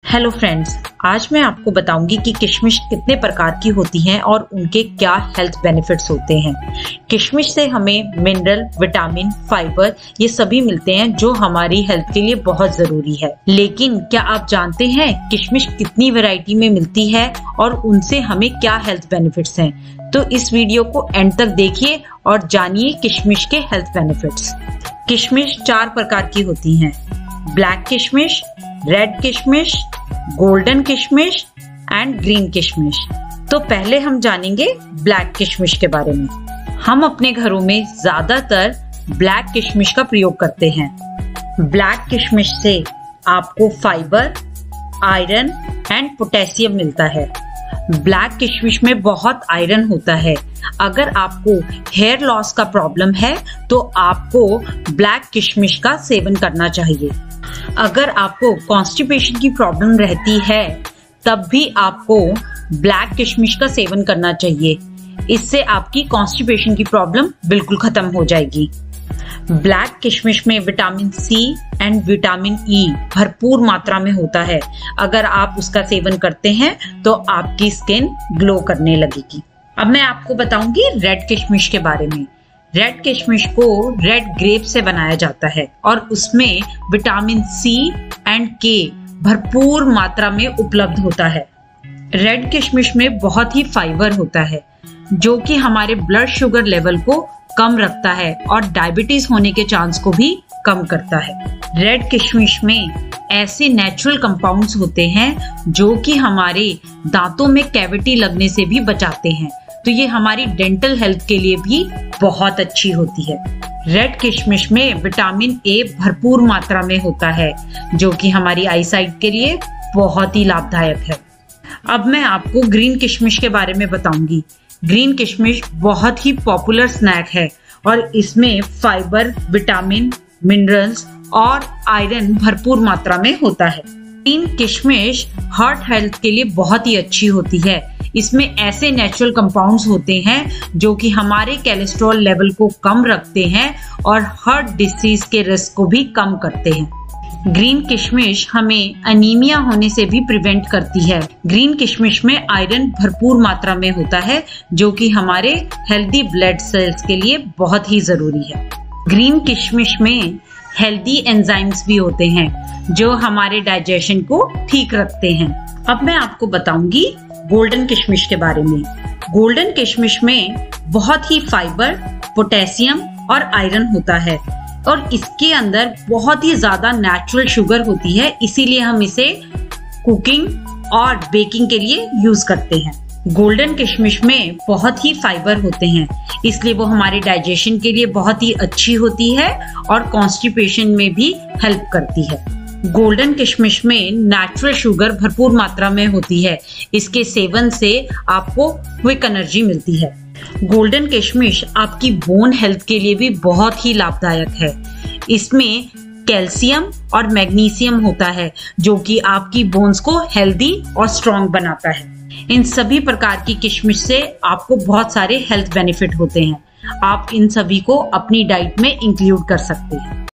Hello friends, आज मैं आपको बताऊंगी कि किशमिश कितने प्रकार की होती हैं और उनके क्या हेल्थ बेनिफिट्स होते हैं। किशमिश से हमें मिनरल, विटामिन, फाइबर ये सभी मिलते हैं जो हमारी हेल्थ के लिए बहुत जरूरी है। लेकिन क्या आप जानते हैं किशमिश कितनी वैरायटी में मिलती है और उनसे हमें क्या हेल्थ बेनिफिट्स हैं? तो इस वीडियो को एंड तक देखिए और जानिए किशमिश के हेल्थ बेनिफिट्स। किशमिश 4 प्रकार की होती हैं: ब्लैक किशमिश, रेड किशमिश, गोल्डन किशमिश एंड ग्रीन किशमिश। तो पहले हम जानेंगे ब्लैक किशमिश के बारे में। हम अपने घरों में ज्यादातर ब्लैक किशमिश का प्रयोग करते हैं। ब्लैक किशमिश से आपको फाइबर, आयरन एंड पोटेशियम मिलता है। ब्लैक किशमिश में बहुत आयरन होता है। अगर आपको हेयर लॉस का प्रॉब्लम है तो आपको ब्लैक किशमिश का सेवन करना चाहिए। अगर आपको कॉन्स्टिपेशन की प्रॉब्लम रहती है तब भी आपको ब्लैक किशमिश का सेवन करना चाहिए। इससे आपकी कॉन्स्टिपेशन की प्रॉब्लम बिल्कुल खत्म हो जाएगी। ब्लैक किशमिश में vitamin C and vitamin E भरपूर मात्रा में होता है। अगर आप उसका सेवन करते हैं तो आपकी स्किन ग्लो करने लगेगी। अब मैं आपको बताऊंगी रेड किशमिश के बारे में। रेड किशमिश को रेड ग्रेप से बनाया जाता है और उसमें विटामिन सी एंड के भरपूर मात्रा में उपलब्ध होता है। रेड किशमिश में बहुत ही फाइबर होता है जो कि हमारे ब्लड शुगर लेवल को कम रखता है और डायबिटीज होने के चांस को भी कम करता है। रेड किशमिश में ऐसे नेचुरल कंपाउंड्स होते हैं जो कि हमारे दांतों में कैविटी लगने से भी बचाते हैं, तो ये हमारी डेंटल हेल्थ के लिए भी बहुत अच्छी होती है। रेड किशमिश में विटामिन ए भरपूर मात्रा में होता है जो कि हमारी आई साइट के लिए बहुत ही लाभदायक है। अब मैं आपको ग्रीन किशमिश के बारे में बताऊंगी। ग्रीन किशमिश बहुत ही पॉपुलर स्नैक है और इसमें फाइबर, विटामिन, मिनरल्स और आयरन भरपूर मात्रा में होता है। ग्रीन किशमिश हार्ट हेल्थ के लिए बहुत ही अच्छी होती है। इसमें ऐसे नेचुरल कंपाउंड्स होते हैं जो कि हमारे कोलेस्ट्रॉल लेवल को कम रखते हैं और हार्ट डिसीज के रिस्क को भी कम करते हैं। ग्रीन किशमिश हमें अनीमिया होने से भी प्रिवेंट करती है। ग्रीन किशमिश में आयरन भरपूर मात्रा में होता है जो कि हमारे हेल्दी ब्लड सेल्स के लिए बहुत ही जरूरी है। ग्रीन किशमिश में हेल्दी एंजाइम्स भी होते हैं जो हमारे डाइजेशन को ठीक रखते हैं। अब मैं आपको बताऊंगी गोल्डन किशमिश के बारे में। गोल्डन किशमिश में बहुत ही फाइबर, पोटेशियम और आयरन होता है और इसके अंदर बहुत ही ज्यादा नेचुरल शुगर होती है, इसीलिए हम इसे कुकिंग और बेकिंग के लिए यूज करते हैं। गोल्डन किशमिश में बहुत ही फाइबर होते हैं, इसलिए वो हमारे डाइजेशन के लिए बहुत ही अच्छी होती है और कॉन्स्टिपेशन में भी हेल्प करती है। गोल्डन किशमिश में नेचुरल शुगर भरपूर मात्रा में होती है। इसके सेवन से आपको क्विक एनर्जी मिलती है। गोल्डन किशमिश आपकी बोन हेल्थ के लिए भी बहुत ही लाभदायक है। इसमें कैल्शियम और मैग्नीशियम होता है जो कि आपकी बोन्स को हेल्दी और स्ट्रॉन्ग बनाता है। इन सभी प्रकार की किशमिश से आपको बहुत सारे हेल्थ बेनिफिट होते हैं। आप इन सभी को अपनी डाइट में इंक्लूड कर सकते हैं।